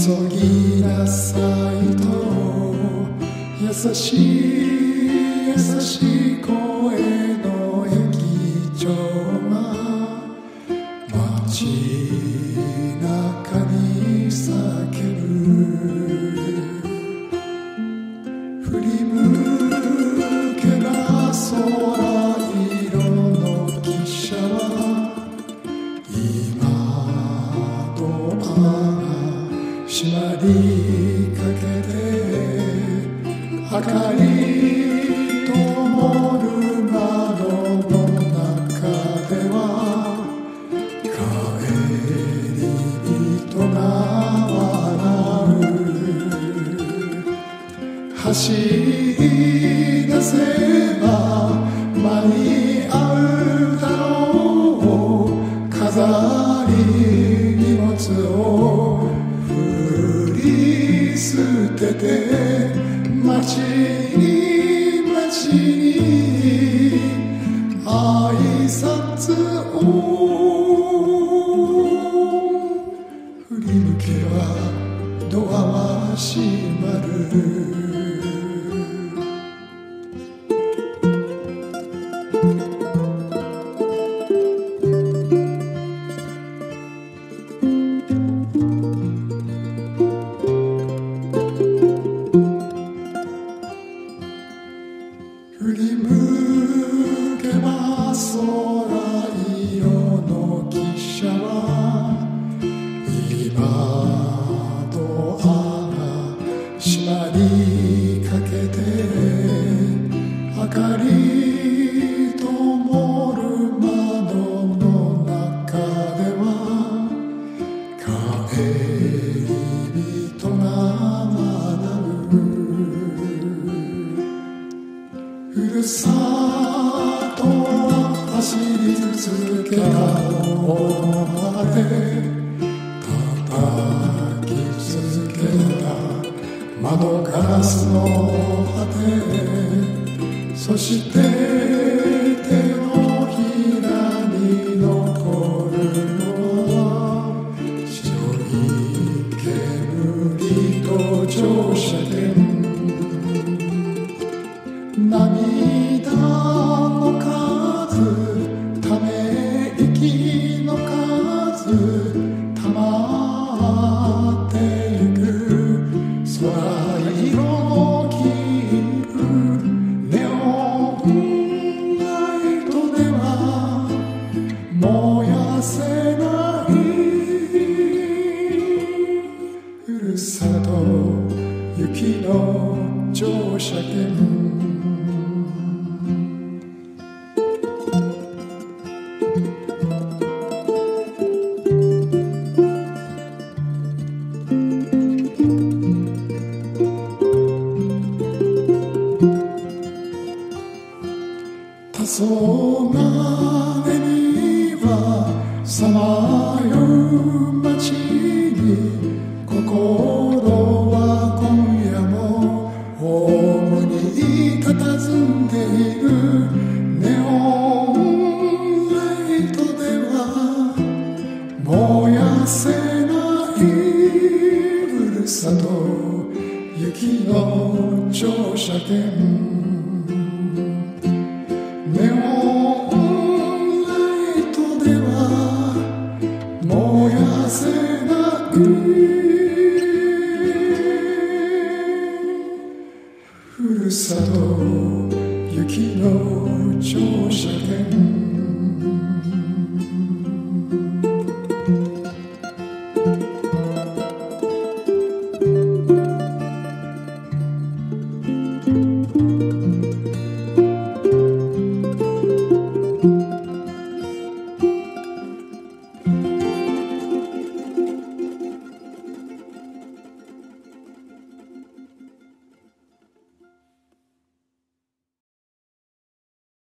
ぎなさいと優しい優しい声の駅長が街中に叫ぶ。振り向けば空色の汽車は今ドアが閉まりかけて明かり灯る窓の中では帰り人が笑う。走り出せば間に合うだろう。飾り荷物を振り捨てて街に街に挨拶を振り向けばドアは閉まる。振り向けば空色の汽車は今ドアが閉まりかけて明かり灯る窓の中では帰り人が笑う。ふるさとは走り続けた思まで叩き続けた窓ガラスの果て、そして手のひらに残るのは白い煙と乗車券。涙の数、ため息の数、たまってゆく空色の切符。ネオンライトでは燃やせないふるさと行きの乗車券。黄昏にはさまよう街に心は今夜もホームに佇んでいる。ネオンライトでは燃やせないふるさと行きの乗車券。ネオンライトでは燃やせない